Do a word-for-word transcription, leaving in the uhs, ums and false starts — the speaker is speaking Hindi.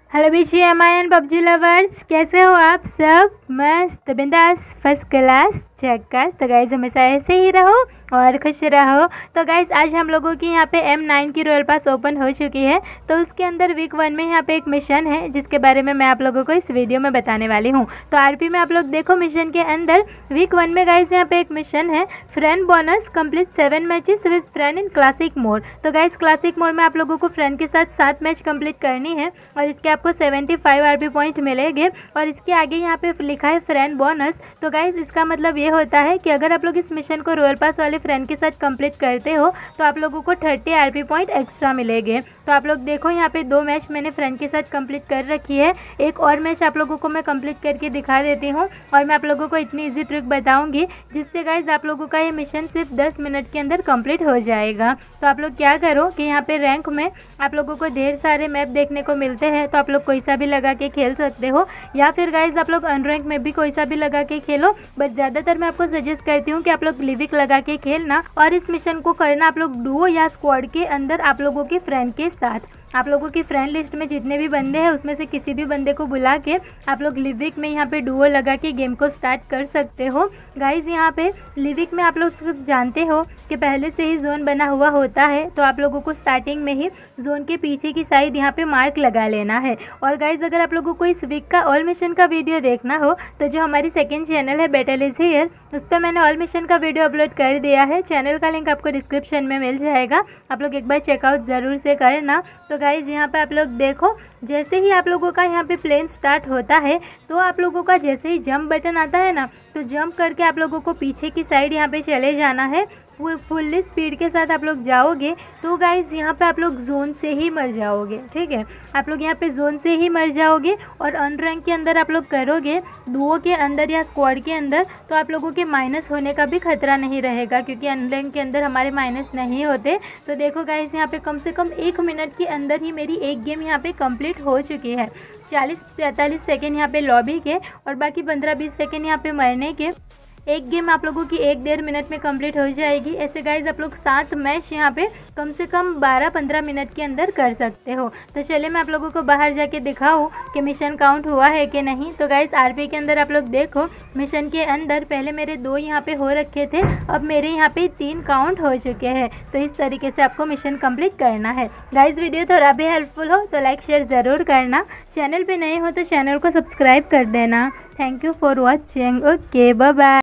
हेलो बीची M I N PUBG lovers, कैसे हो आप सब? मस्त बिंदास फर्स्ट क्लास झक्कास। तो गाइज हमेशा ऐसे ही रहो और खुश रहो। तो गाइज आज हम लोगों की यहाँ पे एम नाइन की रॉयल पास ओपन हो चुकी है। तो उसके अंदर वीक वन में यहाँ पे एक मिशन है जिसके बारे में मैं आप लोगों को इस वीडियो में बताने वाली हूँ। तो आरपी में आप लोग देखो, मिशन के अंदर वीक वन में गाइज यहाँ पे एक मिशन है, friend bonus complete seven matches with friend in classic mode. तो गाइज क्लासिक मोड में आप लोगों को फ्रेंड के साथ सात मैच कंप्लीट करनी है और इसके आपको सेवेंटी फाइव आरपी पॉइंट मिलेंगे। और इसके आगे यहाँ पे लिखा है फ्रेंड बोनस। तो गाइज इसका मतलब ये होता है कि अगर आप लोग इस मिशन को रॉयल पास वाले फ्रेंड के साथ कंप्लीट करते हो तो आप लोगों को थर्टी आरपी पॉइंट एक्स्ट्रा मिलेंगे। तो आप लोग देखो, यहाँ पे दो मैच मैंने फ्रेंड के साथ कंप्लीट कर रखी है। एक और मैच आप लोगों को मैं कंप्लीट करके दिखा देती हूँ और मैं आप लोगों को इतनी इजी ट्रिक बताऊंगी जिससे गाइज आप लोगों का ये मिशन सिर्फ दस मिनट के अंदर कंप्लीट हो जाएगा। तो आप लोग क्या करो कि यहाँ पे रैंक में आप लोगों को ढेर सारे मैप देखने को मिलते हैं, तो आप लोग कोई सा भी लगा के खेल सकते हो, या फिर गाइज आप लोग अनरैंक में भी कोई सा भी लगा के खेलो। बट ज़्यादातर मैं आपको सजेस्ट करती हूँ कि आप लोग लिविक लगा के खेलना और इस मिशन को करना आप लोग डुओ या स्क्वाड के अंदर आप लोगों के फ्रेंड के साथ। आप लोगों की फ्रेंड लिस्ट में जितने भी बंदे हैं उसमें से किसी भी बंदे को बुला के आप लोग लिविक में यहाँ पे डुओ लगा के गेम को स्टार्ट कर सकते हो। गाइज यहाँ पे लिविक में आप लोग सब जानते हो कि पहले से ही जोन बना हुआ होता है, तो आप लोगों को स्टार्टिंग में ही जोन के पीछे की साइड यहाँ पे मार्क लगा लेना है। और गाइज अगर आप लोगों को इस वीक का ऑल मिशन का वीडियो देखना हो तो जो हमारी सेकेंड चैनल है बैटल इज हियर, उस पर मैंने ऑल मिशन का वीडियो अपलोड कर दिया है। चैनल का लिंक आपको डिस्क्रिप्शन में मिल जाएगा, आप लोग एक बार चेकआउट ज़रूर से करना। तो गाइज यहाँ पे आप लोग देखो, जैसे ही आप लोगों का यहाँ पे प्लेन स्टार्ट होता है तो आप लोगों का जैसे ही जंप बटन आता है ना, तो जंप करके आप लोगों को पीछे की साइड यहाँ पे चले जाना है। फुल्ली स्पीड के साथ आप लोग जाओगे तो गाइज यहाँ पे आप लोग जोन से ही मर जाओगे, ठीक है। आप लोग यहाँ पे जोन से ही मर जाओगे और अनरैंक के अंदर आप लोग करोगे डुओ के अंदर या स्क्वाड के अंदर, तो आप लोगों के माइनस होने का भी खतरा नहीं रहेगा, क्योंकि अनरैंक के अंदर हमारे माइनस नहीं होते। तो देखो गाइज यहाँ पे कम से कम एक मिनट के अंदर ही मेरी एक गेम यहाँ पे कंप्लीट हो चुकी है। चालीस पैंतालीस सेकेंड यहाँ पे लॉबी के और बाकी पंद्रह बीस सेकेंड यहाँ पे मरने के। एक गेम आप लोगों की एक डेढ़ मिनट में कंप्लीट हो जाएगी। ऐसे गाइज आप लोग सात मैच यहाँ पे कम से कम बारह पंद्रह मिनट के अंदर कर सकते हो। तो चलिए मैं आप लोगों को बाहर जाके दिखाऊँ कि मिशन काउंट हुआ है कि नहीं। तो गाइज आरपी के अंदर आप लोग देखो, मिशन के अंदर पहले मेरे दो यहाँ पे हो रखे थे, अब मेरे यहाँ पे तीन काउंट हो चुके हैं। तो इस तरीके से आपको मिशन कंप्लीट करना है। गाइज वीडियो थोड़ा भी हेल्पफुल हो तो लाइक शेयर ज़रूर करना, चैनल पर नए हो तो चैनल को सब्सक्राइब कर देना। Thank you for watching. Okay bye bye.